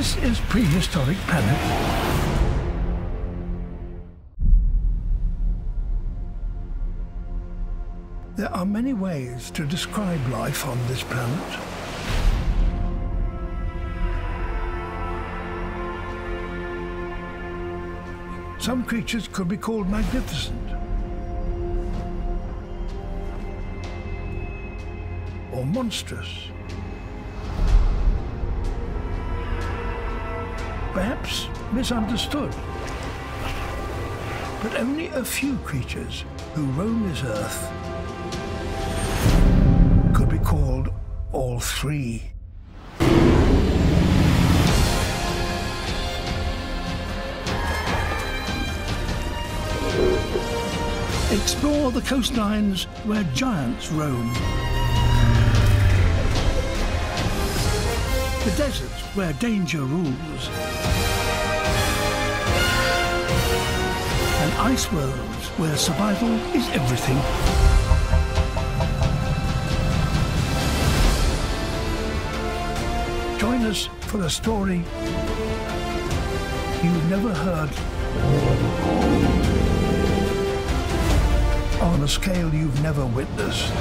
This is Prehistoric Planet. There are many ways to describe life on this planet. Some creatures could be called magnificent, or monstrous. Perhaps misunderstood. But only a few creatures who roam this earth could be called all three. Explore the coastlines where giants roam. The deserts where danger rules. And ice worlds where survival is everything. Join us for a story you've never heard, on a scale you've never witnessed.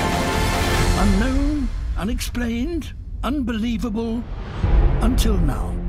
Unexplained, unbelievable, until now.